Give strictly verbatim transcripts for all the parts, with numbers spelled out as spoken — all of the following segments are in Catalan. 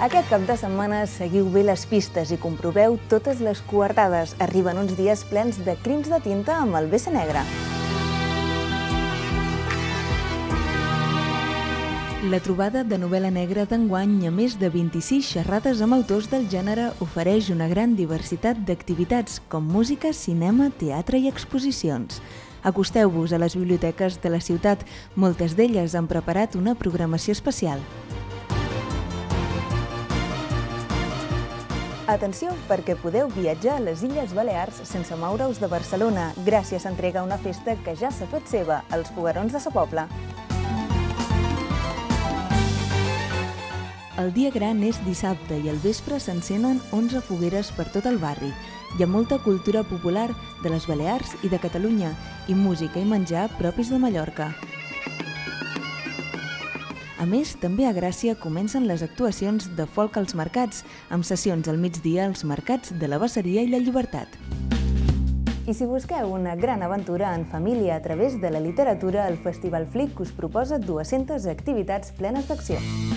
Aquest cap de setmana seguiu bé les pistes i comproveu totes les coartades. Arriben uns dies plens de crims de tinta amb el B C Negre. La trobada de novel·la negra d'enguany, a més de vint-i-sis xerrades amb autors del gènere, ofereix una gran diversitat d'activitats com música, cinema, teatre i exposicions. Acosteu-vos a les biblioteques de la ciutat. Moltes d'elles han preparat una programació especial. Atenció, perquè podeu viatjar a les Illes Balears sense moure-us de Barcelona, gràcies a entrega a una festa que ja s'ha fet seva, els Foguerons de Sa Pobla. El dia gran és dissabte i al vespre s'encenen onze fogueres per tot el barri. Hi ha molta cultura popular de les Balears i de Catalunya i música i menjar propis de Mallorca. A més, també a Gràcia comencen les actuacions de folk als mercats, amb sessions al migdia als mercats de la Basseria i la Llibertat. I si busqueu una gran aventura en família a través de la literatura, el Festival Flic us proposa dues-centes activitats plenes d'acció.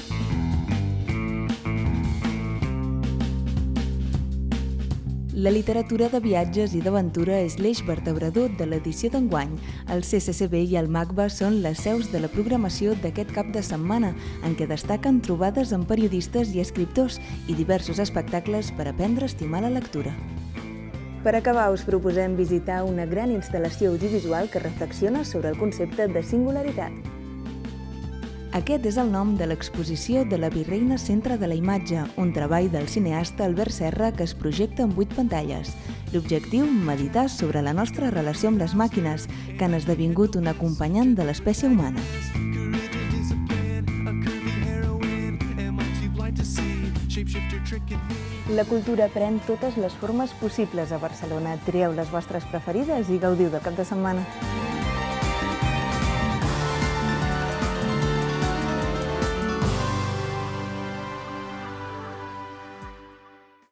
La literatura de viatges i d'aventura és l'eix vertebrador de l'edició d'enguany. El C C C B i el MACBA són les seus de la programació d'aquest cap de setmana, en què destaquen trobades amb periodistes i escriptors i diversos espectacles per aprendre a estimar la lectura. Per acabar, us proposem visitar una gran instal·lació audiovisual que reflexiona sobre el concepte de singularitat. Aquest és el nom de l'exposició de la Virreina Centre de la Imatge, un treball del cineasta Albert Serra que es projecta en vuit pantalles. L'objectiu, meditar sobre la nostra relació amb les màquines, que han esdevingut un acompanyant de l'espècie humana. La cultura pren totes les formes possibles a Barcelona. Trieu les vostres preferides i gaudiu del cap de setmana.